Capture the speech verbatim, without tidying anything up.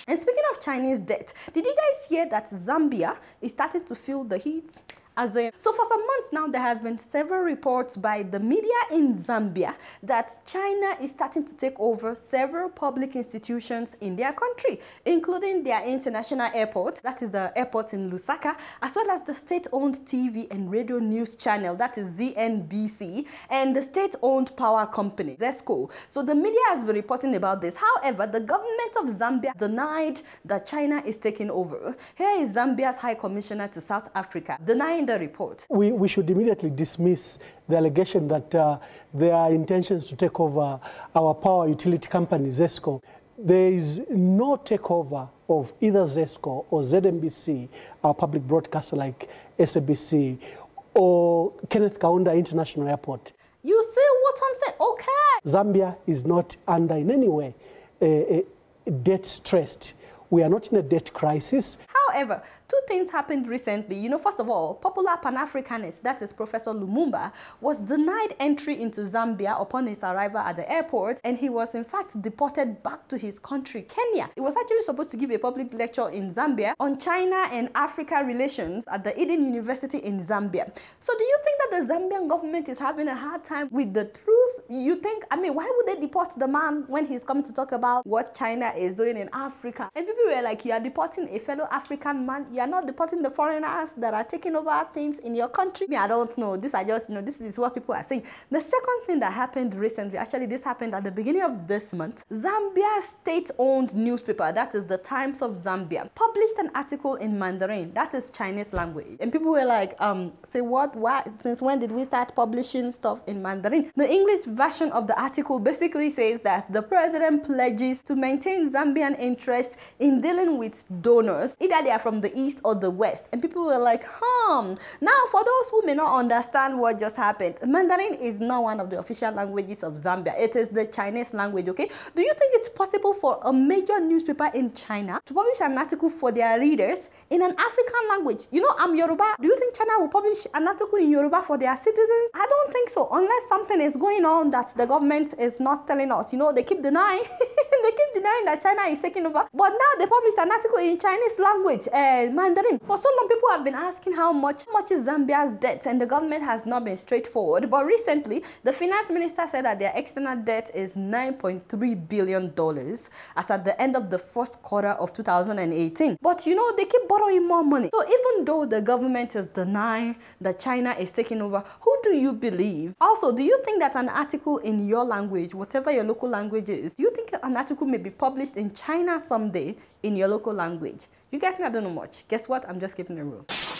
And speaking of Chinese debt, did you guys hear that Zambia is starting to feel the heat? As in, so for some months now, there have been several reports by the media in Zambia that China is starting to take over several public institutions in their country, including their international airport, that is the airport in Lusaka, as well as the state-owned T V and radio news channel, that is Z N B C, and the state-owned power company, ZESCO. So the media has been reporting about this. However, the government of Zambia denied that China is taking over. Here is Zambia's High Commissioner to South Africa denying the report. We, we should immediately dismiss the allegation that uh, there are intentions to take over our power utility company, ZESCO. There is no takeover of either ZESCO or Z N B C, our public broadcaster like S A B C, or Kenneth Kaunda International Airport. You see what I'm saying? Okay. Zambia is not under in any way uh, uh, debt stressed. We are not in a debt crisis. However, two things happened recently. You know, first of all, popular Pan-Africanist, that is Professor Lumumba, was denied entry into Zambia upon his arrival at the airport, and he was in fact deported back to his country, Kenya. He was actually supposed to give a public lecture in Zambia on China and Africa relations at the Eden University in Zambia. So do you think that the Zambian government is having a hard time with the truth? You think, I mean, why would they deport the man when he's coming to talk about what China is doing in Africa? And people were like, you are deporting a fellow African man, you are not deporting the foreigners that are taking over things in your country. Me, I don't know. This are just, you know, this is what people are saying. The second thing that happened recently, actually this happened at the beginning of this month, Zambia's state-owned newspaper, that is the Times of Zambia, published an article in Mandarin, that is Chinese language. And people were like, um, say what, why, since when did we start publishing stuff in Mandarin? The English version of the article basically says that the president pledges to maintain Zambian interest in dealing with donors, either they are from the east or the west. And people were like, hmm. Now, for those who may not understand what just happened, Mandarin is not one of the official languages of Zambia. It is the Chinese language, okay? Do you think it's possible for a major newspaper in China to publish an article for their readers in an African language? You know, I'm Yoruba. Do you think China will publish an article in Yoruba for their citizens? I don't think so, unless something is going on that the government is not telling us. You know, they keep denying. They keep denying that China is taking over. But now they published an article in Chinese language, uh, Mandarin. For so long, people have been asking how much, how much is Zambia's debt, and the government has not been straightforward. But recently, the finance minister said that their external debt is nine point three billion dollars as at the end of the first quarter of two thousand eighteen. But you know, they keep borrowing more money. So even though the government is denying that China is taking over, who do you believe? Also, do you think that an article in your language, whatever your local language is, do you think an article may be published in China someday in your local language? You guys, I don't know much. Guess what? I'm just keeping it real.